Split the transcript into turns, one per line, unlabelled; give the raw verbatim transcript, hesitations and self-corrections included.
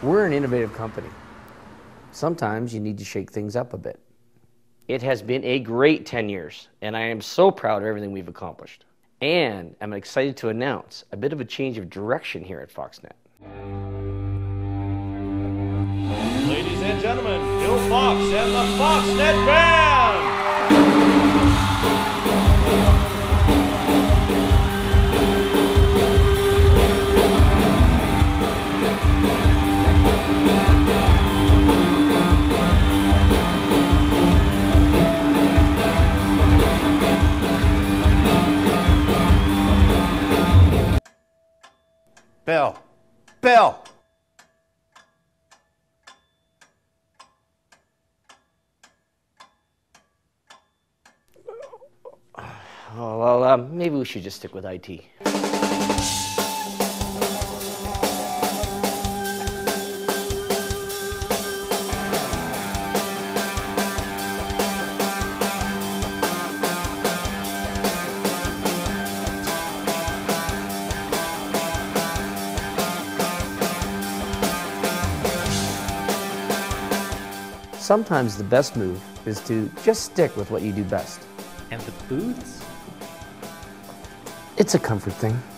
We're an innovative company. Sometimes you need to shake things up a bit.
It has been a great ten years, and I am so proud of everything we've accomplished. And I'm excited to announce a bit of a change of direction here at FoxNet.
Ladies and gentlemen, Bill Fox and the FoxNet Band! Bill! Bill!
Oh, well, um, maybe we should just stick with I T.
Sometimes the best move is to just stick with what you do best.
And the booths?
It's a comfort thing.